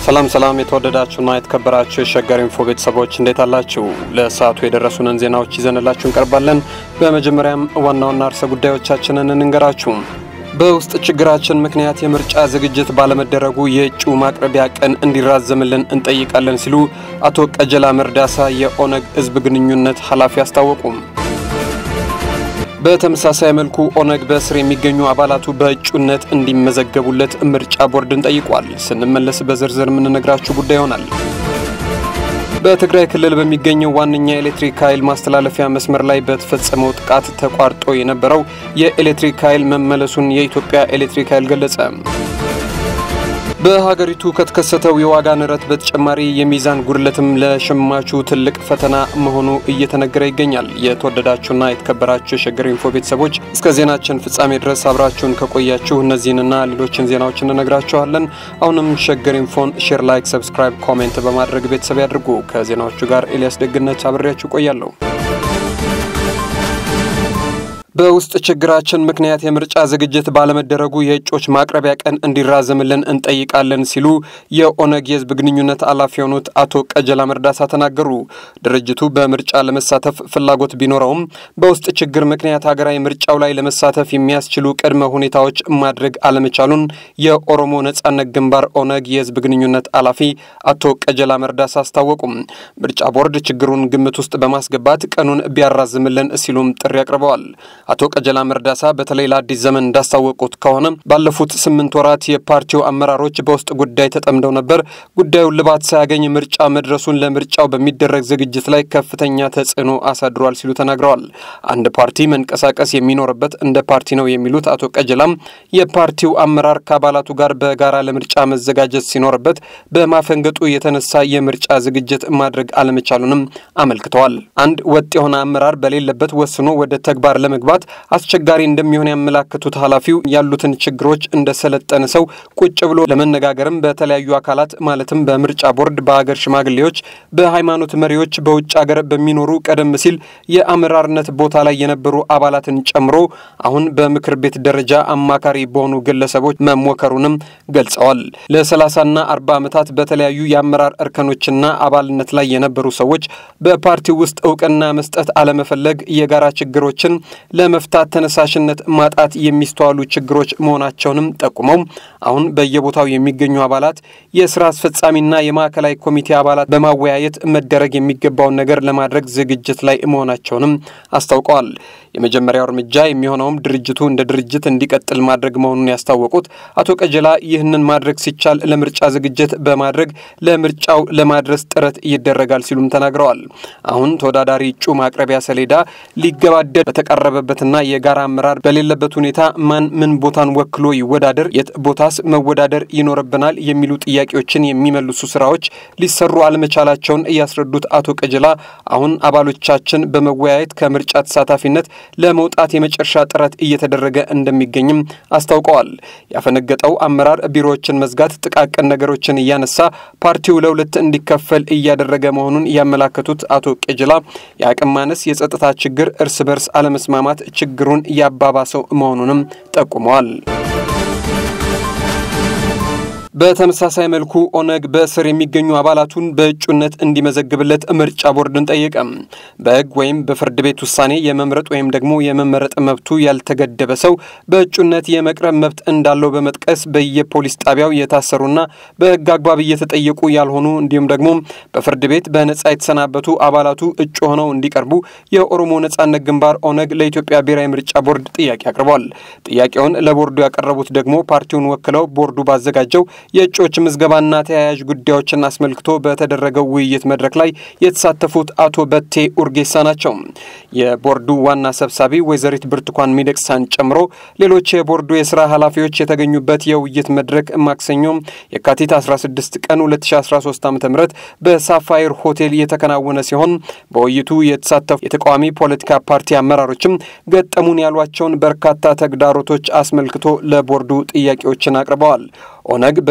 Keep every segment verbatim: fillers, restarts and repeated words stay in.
ሰላም ሰላም የተወደዳችሁና የተከበራችሁ የሸገር ኢንፎ ቤተሰቦች እንዴት አላችሁ? ለሰዓቱ የደረሱንን ዜናዎች ይዘንላችሁ እንቀርባለን። በመጀመሪያም ዋና ዋና ርዕሰ ጉዳዮቻችንን እንንገራችሁ። በውስጥ ችግራችን ምክንያት የምርጫ ዝግጅት ባለመደረጉ የእጩ ማቅረቢያ ቀን እንዲራዘምልን እንጠይቃለን ሲሉ አቶ ቀጀላ መርዳሳ የኦነግ ህዝብ ግንኙነት ኃላፊ አስታወቁ። በተመሳሳይ መልኩ ኦነግ በስር የሚገኙ አባላቱ በእጩነት እንዲመዘገቡለት ምርጫ ቦርድን ጠይቋል። ስንመለስ በዝርዝር ምን ነግራችሁ ጉዳይ ይሆናል። በትግራይ ክልል በሚገኘው ዋነኛ ኤሌክትሪክ ኃይል ማስተላለፊያ መስመር ላይ በተፈጸመው ጥቃት ተቋርጦ የነበረው የኤሌክትሪክ ኃይል መመለሱን የኢትዮጵያ ኤሌክትሪክ ኃይል ገለጸ። በሀገሪቱ ከተከሰተው የዋጋ ንረት በተጨማሪ የሚዛን ጉድለትም ለሸማቹ ትልቅ ፈተና መሆኑ እየተነገረ ይገኛል። የተወደዳችሁና የተከበራችሁ የሸገር ኢንፎ ቤተሰቦች እስከ ዜናችን ፍጻሜ ድረስ አብራችሁን ከቆያችሁ እነዚህንና ሌሎችን ዜናዎችን እንነግራችኋለን። አሁንም ሸገር ኢንፎን ሼር፣ ላይክ፣ ሰብስክራይብ፣ ኮሜንት በማድረግ ቤተሰብ ያድርጉ። ከዜናዎቹ ጋር ኤልያስ ደግነት አብሬያችሁ ቆያለሁ። በውስጥ ችግራችን ምክንያት የምርጫ ዝግጅት ባለመደረጉ የእጩዎች ማቅረቢያ ቀን እንዲራዘምልን እንጠይቃለን ሲሉ የኦነግ የህዝብ ግንኙነት ኃላፊ የሆኑት አቶ ቀጀላ መርዳሳ ተናገሩ። ድርጅቱ በምርጫ ለመሳተፍ ፍላጎት ቢኖረውም በውስጥ ችግር ምክንያት ሀገራዊ ምርጫው ላይ ለመሳተፍ የሚያስችሉ ቅድመ ሁኔታዎች ማድረግ አለመቻሉን የኦሮሞ ነጻነት ግንባር ኦነግ የህዝብ ግንኙነት ኃላፊ አቶ ቀጀላ መርዳሳ አስታወቁ። ምርጫ ቦርድ ችግሩን ግምት ውስጥ በማስገባት ቀኑን ቢያራዝምልን ሲሉም ጥሪ አቅርበዋል። አቶ ቀጀላ መርዳሳ በተለይ ለአዲስ ዘመን እንዳስታወቁት ከሆነ ባለፉት ስምንት ወራት የፓርቲው አመራሮች በውስጥ ጉዳይ ተጠምደው ነበር። ጉዳዩ ልባት ሳያገኝ ምርጫ መድረሱን ለምርጫው በሚደረግ ዝግጅት ላይ ከፍተኛ ተጽዕኖ አሳድሯል ሲሉ ተናግረዋል። አንድ ፓርቲ መንቀሳቀስ የሚኖርበት እንደ ፓርቲ ነው የሚሉት አቶ ቀጀላም የፓርቲው አመራር ከአባላቱ ጋር በጋራ ለምርጫ መዘጋጀት ሲኖርበት በማፈንገጡ የተነሳ የምርጫ ዝግጅት ማድረግ አለመቻሉንም አመልክተዋል። አንድ ወጥ የሆነ አመራር በሌለበት ወስኖ ወደ ተግባር ለመግባት አስቸጋሪ እንደሚሆን ያመላክቱት ኃላፊው ያሉትን ችግሮች እንደሰለጠነ ሰው ቁጭ ብሎ ለመነጋገርም በተለያዩ አካላት ማለትም በምርጫ ቦርድ፣ በአገር ሽማግሌዎች፣ በሃይማኖት መሪዎች፣ በውጭ ሀገር በሚኖሩ ቀደም ሲል የአመራርነት ቦታ ላይ የነበሩ አባላትን ጨምሮ አሁን በምክር ቤት ደረጃ አማካሪ በሆኑ ግለሰቦች መሞከሩንም ገልጸዋል። ለሰላሳና አርባ ዓመታት በተለያዩ የአመራር እርከኖችና አባልነት ላይ የነበሩ ሰዎች በፓርቲው ውስጥ ዕውቅና መስጠት አለመፈለግ የጋራ ችግሮችን ለመፍታት ተነሳሽነት ማጣት የሚስተዋሉ ችግሮች መሆናቸውንም ጠቁመው አሁን በየቦታው የሚገኙ አባላት የሥራ አስፈጻሚና የማዕከላዊ ኮሚቴ አባላት በማወያየት መደረግ የሚገባውን ነገር ለማድረግ ዝግጅት ላይ መሆናቸውንም አስታውቀዋል። የመጀመሪያው እርምጃ የሚሆነውም ድርጅቱ እንደ ድርጅት እንዲቀጥል ማድረግ መሆኑን ያስታወቁት አቶ ቀጀላ ይህንን ማድረግ ሲቻል ለምርጫ ዝግጅት በማድረግ ለምርጫው ለማድረስ ጥረት ይደረጋል ሲሉም ተናግረዋል። አሁን ተወዳዳሪ እጩ ማቅረቢያ ሰሌዳ ሊገባደድ በተቀረበበትና የጋራ አመራር በሌለበት ሁኔታ ማን ምን ቦታን ወክሎ ይወዳደር፣ የት ቦታስ መወዳደር ይኖርብናል የሚሉ ጥያቄዎችን የሚመልሱ ስራዎች ሊሰሩ አለመቻላቸውን ያስረዱት አቶ ቀጀላ አሁን አባሎቻችን በመወያየት ከምርጫ ተሳታፊነት ለመውጣት የመጨረሻ ጥረት እየተደረገ እንደሚገኝም አስታውቀዋል። ያፈነገጠው አመራር ቢሮዎችን መዝጋት፣ ጥቃቅን ነገሮችን እያነሳ ፓርቲው ለሁለት እንዲከፈል እያደረገ መሆኑን ያመላከቱት አቶ ቀጀላ የአቅም ማነስ፣ የጸጥታ ችግር፣ እርስ በርስ አለመስማማት ችግሩን ያባባሰው መሆኑንም ጠቁመዋል። በተመሳሳይ መልኩ ኦነግ በስር የሚገኙ አባላቱን በእጩነት እንዲመዘግብለት ምርጫ ቦርድን ጠየቀ። በሕግ ወይም በፍርድ ቤት ውሳኔ የመምረጥ ወይም ደግሞ የመመረጥ መብቱ ያልተገደበ ሰው በእጩነት የመቅረብ መብት እንዳለው በመጥቀስ በየፖሊስ ጣቢያው የታሰሩና በሕግ አግባብ እየተጠየቁ ያልሆኑ እንዲሁም ደግሞ በፍርድ ቤት በነጻ የተሰናበቱ አባላቱ እጩ ሆነው እንዲቀርቡ የኦሮሞ ነጻነት ግንባር ኦነግ ለኢትዮጵያ ብሔራዊ ምርጫ ቦርድ ጥያቄ አቅርቧል። ጥያቄውን ለቦርዱ ያቀረቡት ደግሞ ፓርቲውን ወክለው ቦርዱ ባዘጋጀው የእጩዎች ምዝገባና ተያያዥ ጉዳዮችን አስመልክቶ በተደረገው ውይይት መድረክ ላይ የተሳተፉት አቶ በቴ ኡርጌሳ ናቸው። የቦርዱ ዋና ሰብሳቢ ወይዘሪት ብርቱካን ሚደቅሳን ጨምሮ ሌሎች የቦርዱ የሥራ ኃላፊዎች የተገኙበት የውይይት መድረክ ማክሰኞ የካቲት አስራ ስድስት ቀን ሁለት ሺህ አስራ ሶስት ዓ.ም በሳፋየር ሆቴል የተከናወነ ሲሆን በውይይቱ የተሳተፉ የተቃዋሚ ፖለቲካ ፓርቲ አመራሮችም ገጠሙን ያሏቸውን በርካታ ተግዳሮቶች አስመልክቶ ለቦርዱ ጥያቄዎችን አቅርበዋል። ኦነግ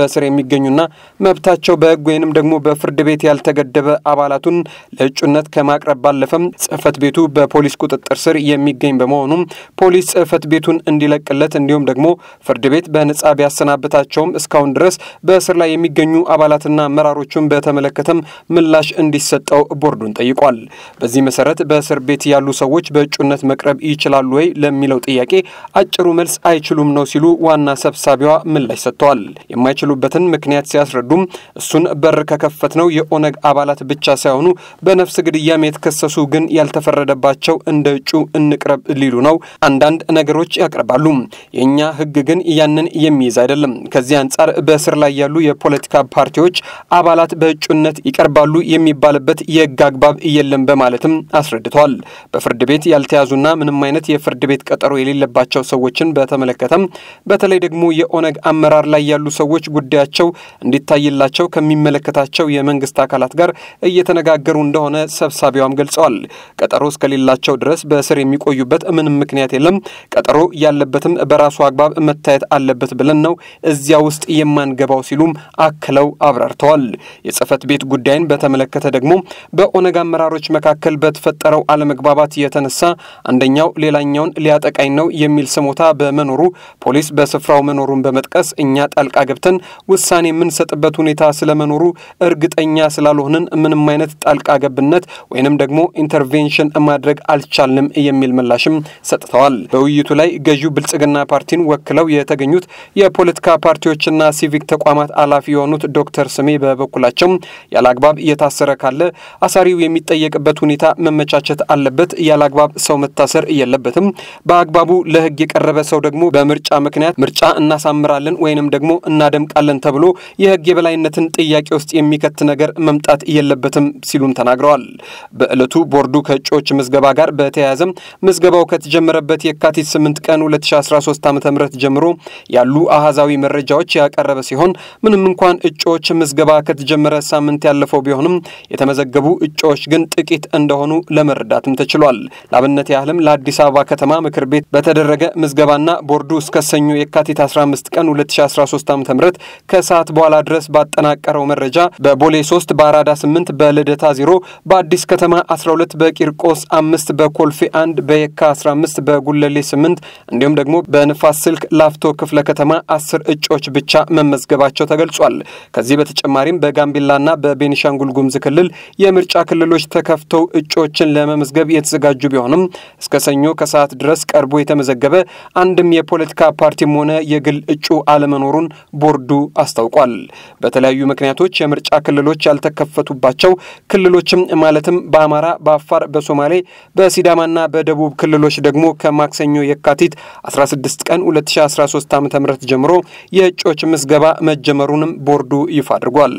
በስር የሚገኙና መብታቸው በህግ ወይንም ደግሞ በፍርድ ቤት ያልተገደበ አባላቱን ለእጩነት ከማቅረብ ባለፈም ጽህፈት ቤቱ በፖሊስ ቁጥጥር ስር የሚገኝ በመሆኑ ፖሊስ ጽህፈት ቤቱን እንዲለቅለት እንዲሁም ደግሞ ፍርድ ቤት በነጻ ቢያሰናብታቸውም እስካሁን ድረስ በስር ላይ የሚገኙ አባላትና አመራሮቹን በተመለከተም ምላሽ እንዲሰጠው ቦርዱን ጠይቋል። በዚህ መሰረት በእስር ቤት ያሉ ሰዎች በእጩነት መቅረብ ይችላሉ ወይ ለሚለው ጥያቄ አጭሩ መልስ አይችሉም ነው ሲሉ ዋና ሰብሳቢዋ ምላሽ ሰጥተዋል። የማይችሉበትን ምክንያት ሲያስረዱም እሱን በር ከከፈትነው የኦነግ አባላት ብቻ ሳይሆኑ በነፍስ ግድያም የተከሰሱ ግን ያልተፈረደባቸው እንደ እጩ እንቅረብ ሊሉ ነው አንዳንድ ነገሮች ያቀርባሉ። የኛ ህግ ግን ያንን የሚይዝ አይደለም። ከዚህ አንፃር በእስር ላይ ያሉ የፖለቲካ ፓርቲዎች አባላት በእጩነት ይቀርባሉ የሚባልበት የህግ አግባብ የለም በማለትም አስረድተዋል። በፍርድ ቤት ያልተያዙና ምንም አይነት የፍርድ ቤት ቀጠሮ የሌለባቸው ሰዎችን በተመለከተም በተለይ ደግሞ የኦነግ አመራር ላይ ያሉ ሰዎች ጉዳያቸው እንዲታይላቸው ከሚመለከታቸው የመንግስት አካላት ጋር እየተነጋገሩ እንደሆነ ሰብሳቢዋም ገልጸዋል። ቀጠሮ እስከሌላቸው ድረስ በእስር የሚቆዩበት ምንም ምክንያት የለም። ቀጠሮ ያለበትም በራሱ አግባብ መታየት አለበት ብለን ነው እዚያ ውስጥ የማንገባው ሲሉም አክለው አብራርተዋል። የጽህፈት ቤት ጉዳይን በተመለከተ ደግሞ በኦነግ አመራሮች መካከል በተፈጠረው አለመግባባት የተነሳ አንደኛው ሌላኛውን ሊያጠቃኝ ነው የሚል ስሞታ በመኖሩ ፖሊስ በስፍራው መኖሩን በመጥቀስ እኛ ጣልቃ ገብተን ውሳኔ የምንሰጥበት ሁኔታ ስለመኖሩ እርግጠኛ ስላልሆንን ምንም አይነት ጣልቃ ገብነት ወይንም ደግሞ ኢንተርቬንሽን ማድረግ አልቻልንም የሚል ምላሽም ሰጥተዋል። በውይይቱ ላይ ገዢው ብልጽግና ፓርቲን ወክለው የተገኙት የፖለቲካ ፓርቲዎችና ሲቪክ ተቋማት ኃላፊ የሆኑት ዶክተር ስሜ በበኩላቸው ያላግባብ የታሰረ ካለ አሳሪው የሚጠየቅበት ሁኔታ መመቻቸት አለበት። ያላግባብ ሰው መታሰር የለበትም። በአግባቡ ለህግ የቀረበ ሰው ደግሞ በምርጫ ምክንያት ምርጫ እናሳምራለን ወይንም ደግሞ እናደምቃለን ተብሎ የህግ የበላይነትን ጥያቄ ውስጥ የሚከት ነገር መምጣት የለበትም ሲሉም ተናግረዋል። በእለቱ ቦርዱ ከእጩዎች ምዝገባ ጋር በተያያዘ ምዝገባው ከተጀመረበት የካቲት ስምንት ቀን ሁለት ሺህ አስራ ሶስት ዓ.ም ጀምሮ ያሉ አሃዛዊ መረጃዎች ያቀረበ ሲሆን ምንም እንኳን እጩዎች ምዝገባ ከተጀመረ ሳምንት ያለፈው ቢሆንም የተመዘገቡ እጩዎች ግን ጥቂት እንደሆኑ ለመረዳትም ተችሏል። ለአብነት ያህልም ለአዲስ አበባ ከተማ ምክር ቤት በተደረገ ምዝገባና ቦርዱ እስከ ሰኞ የካቲት አስራ አምስት ቀን ሁለት ሺህ አስራ ሶስት ዓ.ም ከሰዓት በኋላ ድረስ ባጠናቀረው መረጃ በቦሌ ሶስት በአራዳ ስምንት በልደታ ዜሮ በአዲስ ከተማ አስራ ሁለት በቂርቆስ አምስት በኮልፌ አንድ በየካ አስራ አምስት በጉለሌ ስምንት እንዲሁም ደግሞ በንፋስ ስልክ ላፍቶ ክፍለ ከተማ አስር እጩዎች ብቻ መመዝገባቸው ተገልጿል። ከዚህ በተጨማሪም በጋምቤላና በቤኒሻንጉል ጉሙዝ ክልል የምርጫ ክልሎች ተከፍተው እጩዎችን ለመመዝገብ የተዘጋጁ ቢሆንም እስከ ሰኞ ከሰዓት ድረስ ቀርቦ የተመዘገበ አንድም የፖለቲካ ፓርቲም ሆነ የግል እጩ አለመኖሩን ቦርዱ አስታውቋል። በተለያዩ ምክንያቶች የምርጫ ክልሎች ያልተከፈቱባቸው ክልሎችም ማለትም በአማራ፣ በአፋር፣ በሶማሌ፣ በሲዳማና በደቡብ ክልሎች ደግሞ ከማክሰኞ የካቲት አስራ ስድስት ቀን ሁለት ሺህ አስራ ሶስት ዓ.ም ጀምሮ የእጩዎች ምዝገባ መጀመሩንም ቦርዱ ይፋ አድርጓል።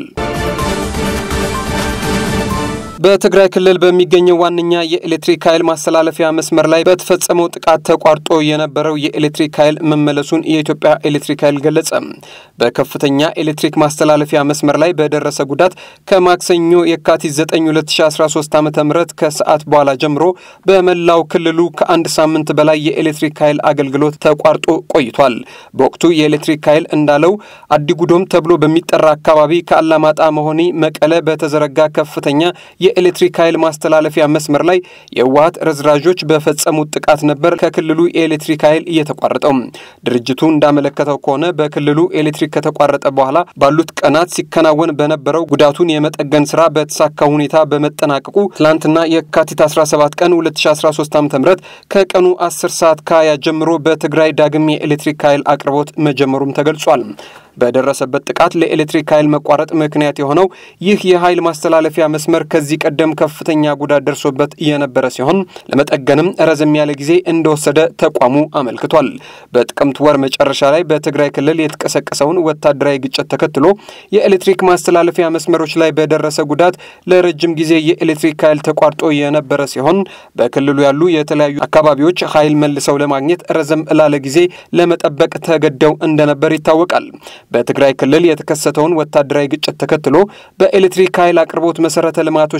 በትግራይ ክልል በሚገኘው ዋንኛ የኤሌክትሪክ ኃይል ማስተላለፊያ መስመር ላይ በተፈጸመው ጥቃት ተቋርጦ የነበረው የኤሌክትሪክ ኃይል መመለሱን የኢትዮጵያ ኤሌክትሪክ ኃይል ገለጸ። በከፍተኛ ኤሌክትሪክ ማስተላለፊያ መስመር ላይ በደረሰ ጉዳት ከማክሰኞ የካቲት ዘጠኝ ሁለት ሺህ አስራ ሶስት ዓ.ም ከሰዓት በኋላ ጀምሮ በመላው ክልሉ ከአንድ ሳምንት በላይ የኤሌክትሪክ ኃይል አገልግሎት ተቋርጦ ቆይቷል። በወቅቱ የኤሌክትሪክ ኃይል እንዳለው አዲጉዶም ተብሎ በሚጠራ አካባቢ ከአላማጣ መሆኒ መቀለ በተዘረጋ ከፍተኛ የኤሌክትሪክ ኃይል ማስተላለፊያ መስመር ላይ የዋት ረዝራጆች በፈጸሙት ጥቃት ነበር ከክልሉ የኤሌክትሪክ ኃይል እየተቋረጠው። ድርጅቱ እንዳመለከተው ከሆነ በክልሉ ኤሌክትሪክ ከተቋረጠ በኋላ ባሉት ቀናት ሲከናወን በነበረው ጉዳቱን የመጠገን ስራ በተሳካ ሁኔታ በመጠናቀቁ ትላንትና የካቲት አስራ ሰባት ቀን ሁለት ሺህ አስራ ሶስት ዓ.ም ከቀኑ አስር ሰዓት ከሃያ ጀምሮ በትግራይ ዳግም የኤሌክትሪክ ኃይል አቅርቦት መጀመሩም ተገልጿል። በደረሰበት ጥቃት ለኤሌክትሪክ ኃይል መቋረጥ ምክንያት የሆነው ይህ የኃይል ማስተላለፊያ መስመር ከዚህ ቀደም ከፍተኛ ጉዳት ደርሶበት የነበረ ሲሆን ለመጠገንም ረዘም ያለ ጊዜ እንደወሰደ ተቋሙ አመልክቷል። በጥቅምት ወር መጨረሻ ላይ በትግራይ ክልል የተቀሰቀሰውን ወታደራዊ ግጭት ተከትሎ የኤሌክትሪክ ማስተላለፊያ መስመሮች ላይ በደረሰ ጉዳት ለረጅም ጊዜ የኤሌክትሪክ ኃይል ተቋርጦ የነበረ ሲሆን በክልሉ ያሉ የተለያዩ አካባቢዎች ኃይል መልሰው ለማግኘት ረዘም ላለ ጊዜ ለመጠበቅ ተገደው እንደነበር ይታወቃል። በትግራይ ክልል የተከሰተውን ወታደራዊ ግጭት ተከትሎ በኤሌክትሪክ ኃይል አቅርቦት መሰረተ ልማቶች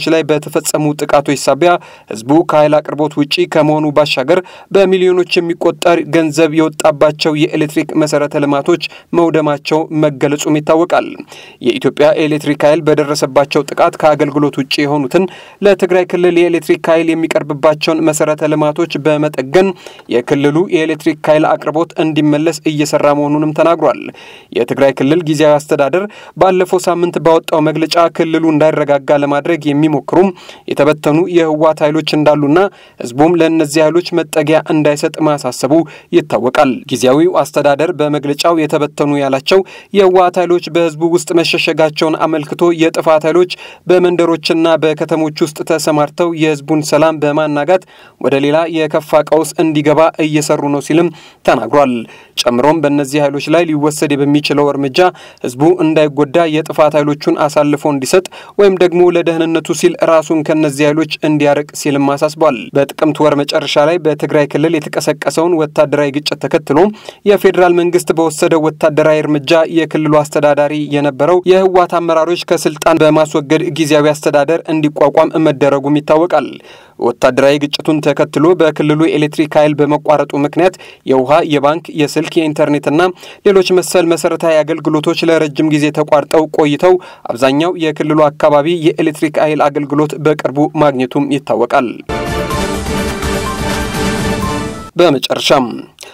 ላይ በተፈጸሙ ጥቃቶች ሳቢያ ህዝቡ ከኃይል አቅርቦት ውጪ ከመሆኑ ባሻገር በሚሊዮኖች የሚቆጠር ገንዘብ የወጣባቸው የኤሌክትሪክ መሰረተ ልማቶች መውደማቸው መገለጹም ይታወቃል። የኢትዮጵያ ኤሌክትሪክ ኃይል በደረሰባቸው ጥቃት ከአገልግሎት ውጪ የሆኑትን ለትግራይ ክልል የኤሌክትሪክ ኃይል የሚቀርብባቸውን መሰረተ ልማቶች በመጠገን የክልሉ የኤሌክትሪክ ኃይል አቅርቦት እንዲመለስ እየሰራ መሆኑንም ተናግሯል። የትግራይ ክልል ጊዜያዊ አስተዳደር ባለፈው ሳምንት ባወጣው መግለጫ ክልሉ እንዳይረጋጋ ለማድረግ የሚሞክሩ የተበተኑ የህዋት ኃይሎች እንዳሉና ህዝቡም ለነዚህ ኃይሎች መጠጊያ እንዳይሰጥ ማሳሰቡ ይታወቃል። ጊዜያዊው አስተዳደር በመግለጫው የተበተኑ ያላቸው የህዋት ኃይሎች በህዝቡ ውስጥ መሸሸጋቸውን አመልክቶ የጥፋት ኃይሎች በመንደሮችና በከተሞች ውስጥ ተሰማርተው የህዝቡን ሰላም በማናጋት ወደ ሌላ የከፋ ቀውስ እንዲገባ እየሰሩ ነው ሲልም ተናግሯል። ጨምሮም በእነዚህ ኃይሎች ላይ ሊወሰድ በሚችለው እርምጃ ህዝቡ እንዳይጎዳ የጥፋት ኃይሎቹን አሳልፎ እንዲሰጥ ወይም ደግሞ ለደህንነቱ ሲል ራሱን ከነዚህ ኃይሎች እንዲያርቅ ሲልም አሳስቧል። በጥቅምት ወር መጨረሻ ላይ በትግራይ ክልል የተቀሰቀሰውን ወታደራዊ ግጭት ተከትሎ የፌደራል መንግስት በወሰደው ወታደራዊ እርምጃ የክልሉ አስተዳዳሪ የነበረው የህዋት አመራሮች ከስልጣን በማስወገድ ጊዜያዊ አስተዳደር እንዲቋቋም መደረጉም ይታወቃል። ወታደራዊ ግጭቱን ተከትሎ በክልሉ ኤሌክትሪክ ኃይል በመቋረጡ ምክንያት የውሃ፣ የባንክ፣ የስልክ፣ የኢንተርኔትና ሌሎች መሰል መሰረታዊ አገልግሎቶች ለረጅም ጊዜ ተቋርጠው ቆይተው አብዛኛው የክልሉ አካባቢ የኤሌክትሪክ ኃይል አገልግሎት በቅርቡ ማግኘቱም ይታወቃል። በመጨረሻም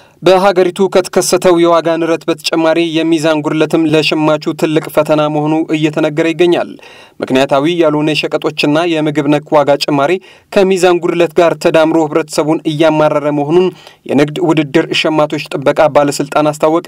በሀገሪቱ ከተከሰተው የዋጋ ንረት በተጨማሪ የሚዛን ጉድለትም ለሸማቹ ትልቅ ፈተና መሆኑ እየተነገረ ይገኛል። ምክንያታዊ ያልሆነ ሸቀጦችና የምግብ ነክ ዋጋ ጭማሪ ከሚዛን ጉድለት ጋር ተዳምሮ ህብረተሰቡን እያማረረ መሆኑን የንግድ ውድድር ሸማቾች ጥበቃ ባለስልጣን አስታወቀ።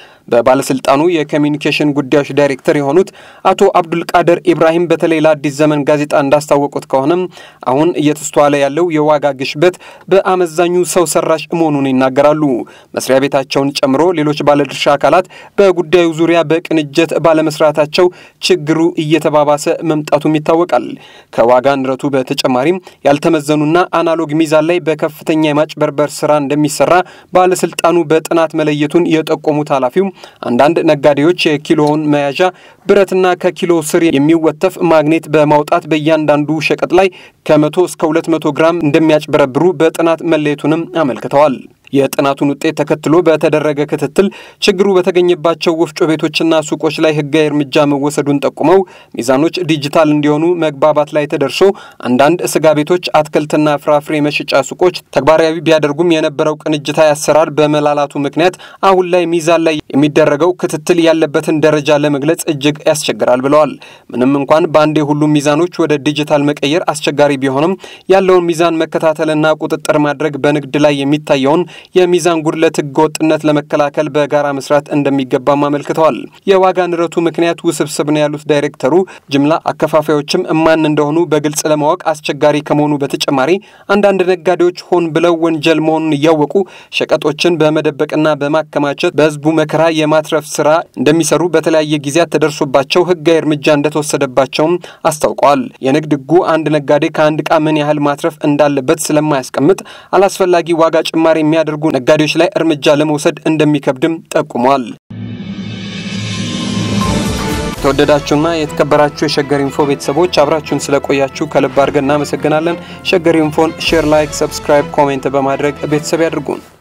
በባለስልጣኑ የኮሚኒኬሽን ጉዳዮች ዳይሬክተር የሆኑት አቶ አብዱል ቃድር ኢብራሂም በተለይ ለአዲስ ዘመን ጋዜጣ እንዳስታወቁት ከሆነ አሁን እየተስተዋለ ያለው የዋጋ ግሽበት በአመዛኙ ሰው ሰራሽ መሆኑን ይናገራሉ። መስሪያ ቤታቸውን ጨምሮ ሌሎች ባለድርሻ አካላት በጉዳዩ ዙሪያ በቅንጅት ባለመስራታቸው ችግሩ እየተባባሰ መምጣቱም ይታወቃል። ከዋጋ ንረቱ በተጨማሪም ያልተመዘኑና አናሎግ ሚዛን ላይ በከፍተኛ የማጭበርበር ስራ እንደሚሰራ ባለስልጣኑ በጥናት መለየቱን የጠቆሙት ኃላፊው አንዳንድ ነጋዴዎች የኪሎውን መያዣ ብረትና ከኪሎ ስር የሚወተፍ ማግኔት በማውጣት በእያንዳንዱ ሸቀጥ ላይ ከመቶ እስከ ሁለት መቶ ግራም እንደሚያጭበረብሩ በጥናት መለየቱንም አመልክተዋል። የጥናቱን ውጤት ተከትሎ በተደረገ ክትትል ችግሩ በተገኘባቸው ወፍጮ ቤቶችና ሱቆች ላይ ህጋዊ እርምጃ መወሰዱን ጠቁመው ሚዛኖች ዲጂታል እንዲሆኑ መግባባት ላይ ተደርሶ አንዳንድ ስጋ ቤቶች፣ አትክልትና ፍራፍሬ መሸጫ ሱቆች ተግባራዊ ቢያደርጉም የነበረው ቅንጅታዊ አሰራር በመላላቱ ምክንያት አሁን ላይ ሚዛን ላይ የሚደረገው ክትትል ያለበትን ደረጃ ለመግለጽ እጅግ ያስቸግራል ብለዋል። ምንም እንኳን በአንዴ ሁሉም ሚዛኖች ወደ ዲጂታል መቀየር አስቸጋሪ ቢሆንም ያለውን ሚዛን መከታተልና ቁጥጥር ማድረግ በንግድ ላይ የሚታየውን የሚዛን ጉድለት ህገወጥነት ለመከላከል በጋራ መስራት እንደሚገባም አመልክተዋል። የዋጋ ንረቱ ምክንያት ውስብስብ ነው ያሉት ዳይሬክተሩ ጅምላ አከፋፋዮችም ማን እንደሆኑ በግልጽ ለማወቅ አስቸጋሪ ከመሆኑ በተጨማሪ አንዳንድ ነጋዴዎች ሆን ብለው ወንጀል መሆኑን እያወቁ ሸቀጦችን በመደበቅና በማከማቸት በህዝቡ መከራ የማትረፍ ስራ እንደሚሰሩ በተለያየ ጊዜያት ተደርሶባቸው ህጋዊ እርምጃ እንደተወሰደባቸው አስታውቀዋል። የንግድ ህጉ አንድ ነጋዴ ከአንድ ዕቃ ምን ያህል ማትረፍ እንዳለበት ስለማያስቀምጥ አላስፈላጊ ዋጋ ጭማሪ የሚያደርጉ ነጋዴዎች ላይ እርምጃ ለመውሰድ እንደሚከብድም ጠቁመዋል። ተወደዳችሁና የተከበራችሁ የሸገር ኢንፎ ቤተሰቦች አብራችሁን ስለቆያችሁ ከልብ አድርገን እናመሰግናለን። ሸገር ኢንፎን ሼር፣ ላይክ፣ ሰብስክራይብ፣ ኮሜንት በማድረግ ቤተሰብ ያድርጉን።